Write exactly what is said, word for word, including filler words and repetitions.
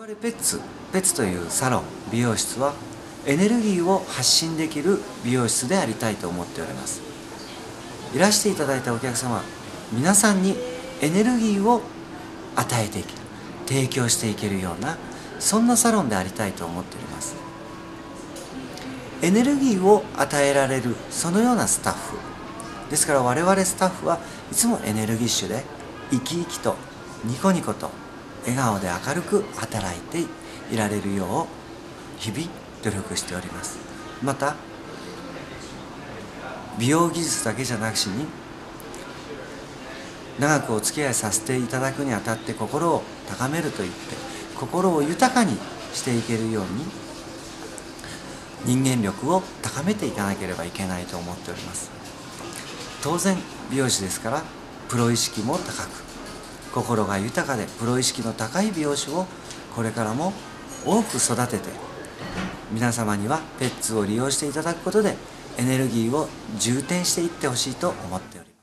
々ペッツペッツというサロン美容室はエネルギーを発信できる美容室でありたいと思っております。いらしていただいたお客様皆さんにエネルギーを与えていける、提供していけるようなそんなサロンでありたいと思っております。エネルギーを与えられるそのようなスタッフですから、我々スタッフはいつもエネルギッシュで生き生きとニコニコと笑顔で明るく働いていられるよう日々努力しております。また美容技術だけじゃなくしに長くお付き合いさせていただくにあたって心を高めるといって心を豊かにしていけるように人間力を高めていかなければいけないと思っております。当然美容師ですからプロ意識も高く心が豊かでプロ意識の高い美容師をこれからも多く育てて皆様にはペッツを利用していただくことでエネルギーを充填していってほしいと思っております。